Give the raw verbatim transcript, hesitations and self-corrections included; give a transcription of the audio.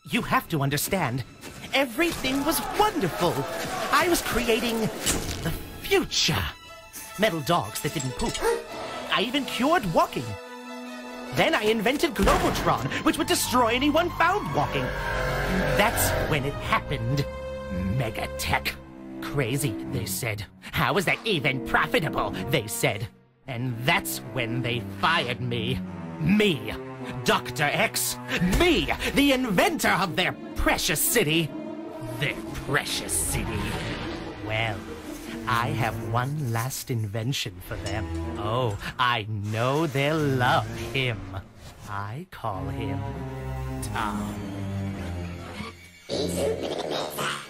You have to understand, everything was wonderful. I was creating the future. Metal dogs that didn't poop. I even cured walking. Then I invented Globotron, which would destroy anyone found walking. That's when it happened. Megatech. Crazy, they said. How is that even profitable, they said. And that's when they fired me. Me, Doctor X. Me, the inventor of their precious city. Their precious city. Well, I have one last invention for them. Oh, I know they'll love him. I call him Tom.